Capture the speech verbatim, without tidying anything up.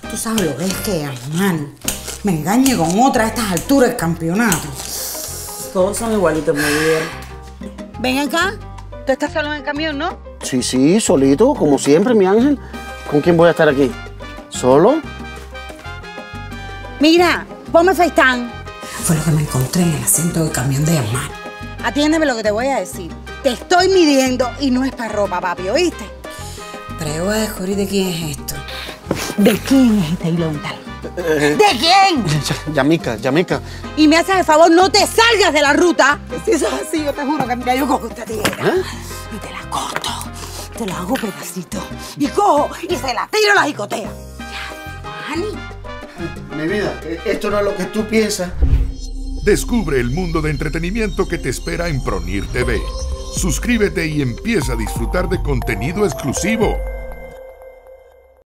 Tú sabes lo que es que Aymar me engañe con otra a estas alturas del campeonato. Todos son igualitos, mi vida. Ven acá. ¿Tú estás solo en el camión, no? Sí, sí, solito, como siempre, mi ángel. ¿Con quién voy a estar aquí? ¿Solo? Mira, ponme FaceTime. Fue lo que me encontré en el asiento del camión de Aymar. Atiéndeme lo que te voy a decir. Te estoy midiendo y no es para ropa, papi, ¿oíste? Pero yo voy a descubrir de quién es esto. ¿De quién es este hilo dental? Eh, ¿De quién? Yamica, Yamica. Y me haces el favor, no te salgas de la ruta. Si eso es así, yo te juro que mira, yo cojo esta tijera ¿Eh? y te la corto, te la hago pedacito y cojo y se la tiro a la jicotea. Ya, Manny. Mi vida, esto no es lo que tú piensas. Descubre el mundo de entretenimiento que te espera en ProNIR T V. Suscríbete y empieza a disfrutar de contenido exclusivo.